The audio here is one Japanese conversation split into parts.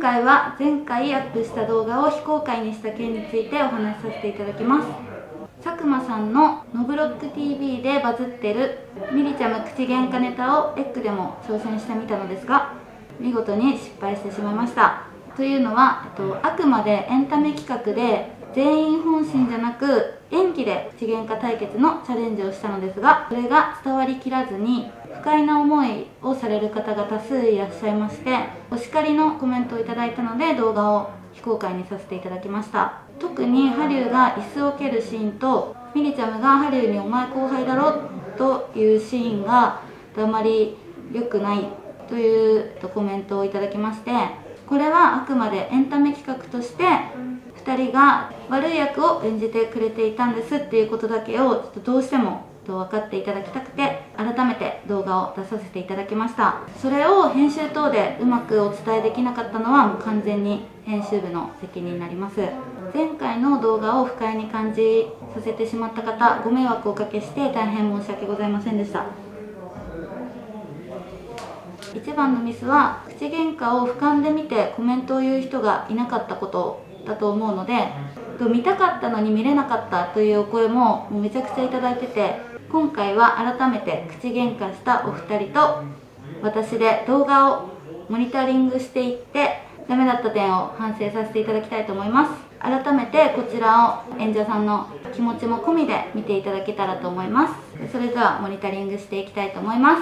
回は前回アップした動画を非公開にした件についてお話しさせていただきます。佐久間さんのノブロック TV でバズってるミリちゃむ口喧嘩ネタをエッグでも挑戦してみたのですが、見事に失敗してしまいました。というのは、あくまでエンタメ企画で全員本心じゃなく演技で口喧嘩対決のチャレンジをしたのですが、それが伝わりきらずに不快な思いをされる方が多数いらっしゃいまして、お叱りのコメントをいただいたので動画を非公開にさせていただきました。特にハリュウが椅子を蹴るシーンとミリちゃむがハリュウに「お前後輩だろ」というシーンがあまり良くないというコメントをいただきまして、これはあくまでエンタメ企画として2人が悪い役を演じてくれていたんですっていうことだけをちょっとどうしても分かっていただきたくて、改めて動画を出させていただきました。それを編集等でうまくお伝えできなかったのはもう完全に編集部の責任になります。前回の動画を不快に感じさせてしまった方、ご迷惑をおかけして大変申し訳ございませんでした。一番のミスは口喧嘩を俯瞰で見てコメントを言う人がいなかったことだと思うので、見たかったのに見れなかったというお声もめちゃくちゃいただいてて、今回は改めて口喧嘩したお二人と私で動画をモニタリングしていってダメだった点を反省させていただきたいと思います。改めてこちらを演者さんの気持ちも込みで見ていただけたらと思います。それではモニタリングしていきたいと思います。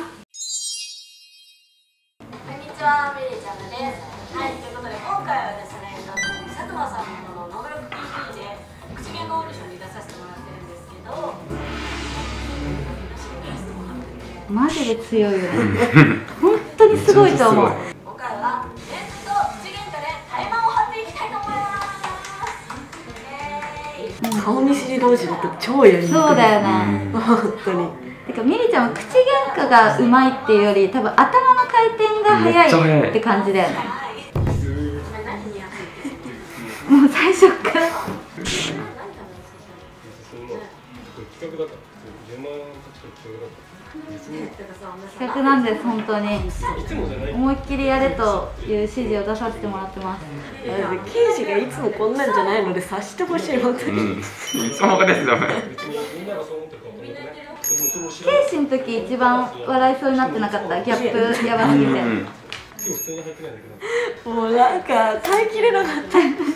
こんにちは、ミリちゃむです。はい、ということで今回はですね、佐久間さんのノブロック TV で口喧嘩オーディションに出させてもらってるんですけど、 マジで強いよね本当にすごいと思う。 今回はレッツと口喧嘩でタイマンを張っていきたいと思います。 顔見知り同士だと超やりにくい。 そうだよね本当に。 てかミリちゃんは口喧嘩がうまいっていうより多分頭の回転が速いって感じだよね。もう最初から企画なんです。本当に思いっきりやれという指示を出させてもらってます。 刑事がいつもこんなんじゃないので察してほしい。本当に、 いつも分かですよね。 ケイシの時一番笑いそうになってなかった？ギャップやばすぎてもうなんか耐えきれなかった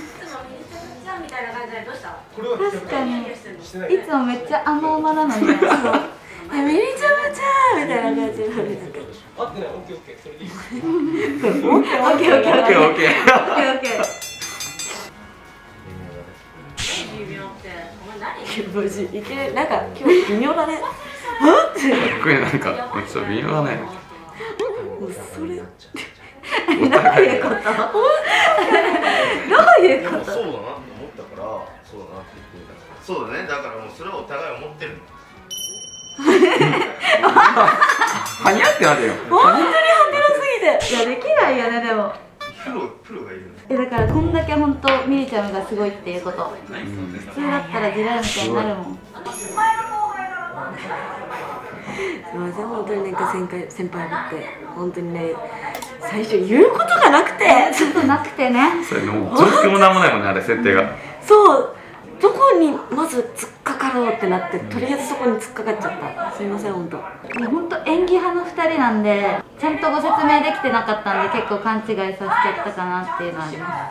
確かにいつもめっちゃ甘々なのにミリちゃむちゃんみたいな感じになる。 合ってない、オッケーオッケー、それでいい。 オッケーオッケーオッケーオッケーオッケー。 マジいけなんか今日微妙だね。 これなんかちょっと微妙だね。 それどういうこと？どういうこと？ そうだなって思ったから、そうだなって言ってみた。そうだね、だからもうそれをお互い思ってる。 はにゃってなるよ。 本当にハテナすぎて。 いやできないよね。でもプロがいる。 だからこんだけ本当ミリちゃんがすごいっていうこと。普通だったら地雷みたいになるもん。 すみません、本当になんか先輩だって本当にね、最初言うことがなくてちょっとなくてね。 それもう状況もなんもないもんね、あれ設定が。 そう、どこにまず突っかかろうってなって、とりあえずそこに突っかかっちゃった。すみません、本当。 本当演技派の2人なんでちゃんとご説明できてなかったんで結構勘違いさせちゃったかなっていうのはあります。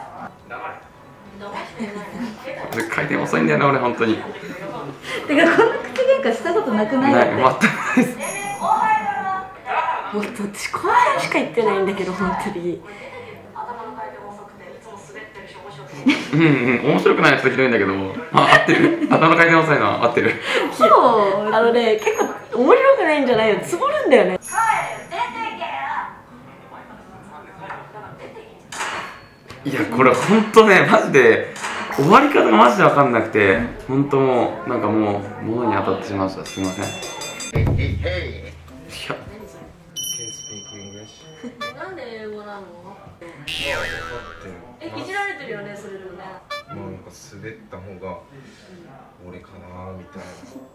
回転遅いんだよな、俺本当に。 てかこんな口喧嘩したことなくない？ ない、全くないです。 本当私後輩しか言ってないんだけど本当に。 面白くないやつとひどいんだけど、合ってる。頭の回転遅いのは合ってる。 そう結構面白くないんじゃないよ、つぼるんだよね。 いやこれ本当ね、マジで終わり方がマジで分かんなくて、本当もうなんかもう物に当たってしまいました。すみません。 なんで英語なの？いじられてるよね、それでもね。 まあなんか滑った方が俺かなみたい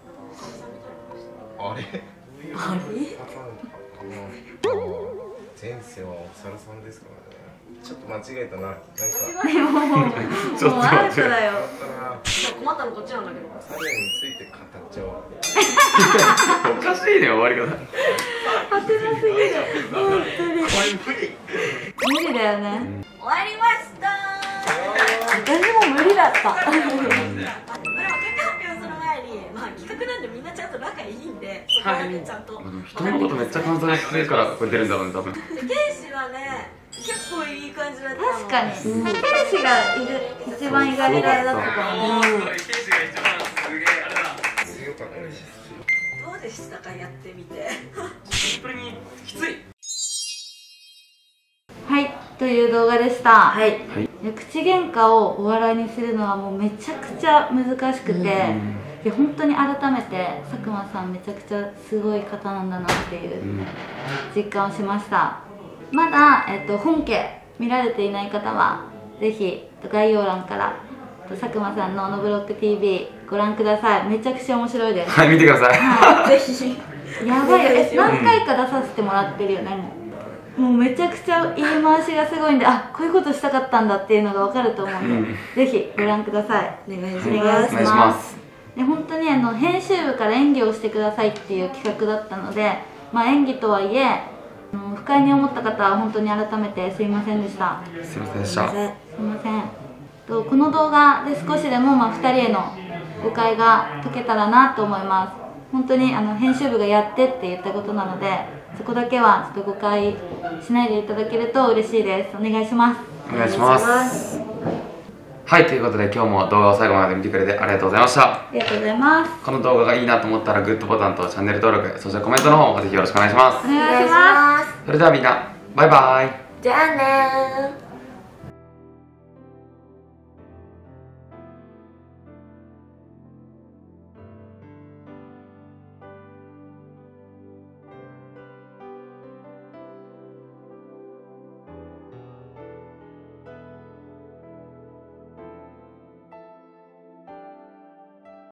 な。あれ？前世はお猿さんですからね。 ちょっと間違えたな。なんかちょっとアウトだよ。 困ったのこっちなんだけど。 サリアについて語っちゃおう。 おかしいね終わり方。 当てなすぎる。本当に無理だよね。 終わりました。 私も無理だった。 これも結果発表する前に、まあ企画なんでみんなちゃんと仲いいんで、そこはねちゃんと。 人のことめっちゃ観察してるからこれ出るんだろうね多分。 天使はね、結構いい感じだったの。 確かに。天使がいる一番意外だったかもね。 強かったです。 どうでしたかやってみて。 シンプルにきつい。 はい、という動画でした。 はい。 いや口喧嘩をお笑いにするのはもうめちゃくちゃ難しくて、いや本当に改めて佐久間さんめちゃくちゃすごい方なんだなっていう実感をしました。まだ、本家見られていない方はぜひ概要欄から佐久間さんのノブロック TV ご覧ください。めちゃくちゃ面白いです。 はい見てください。 ぜひ。やばいよ。何回か出させてもらってるよね。もうめちゃくちゃ言い回しがすごいんで、あ、こういうことしたかったんだっていうのが分かると思うんで、ぜひご覧ください。 お願いしお願ます。 いします。で本当に編集部から演技をしてくださいっていう企画だったので、まあ、演技とはいえ不快に思った方は本当に改めてすいませんでした。 すいませんでした。 すいません。この動画で少しでも2人への誤解が解けたらなと思います。本当に編集部がやってって言ったことなので、そこだけはちょっと誤解しないでいただけると嬉しいです。お願いします。 お願いします。はい、ということで今日も動画を最後まで見てくれてありがとうございました。 ありがとうございます。 この動画がいいなと思ったらグッドボタンとチャンネル登録、そしてコメントの方もぜひよろしくお願いします。 お願いします。 それではみんなバイバイ。 じゃあねー。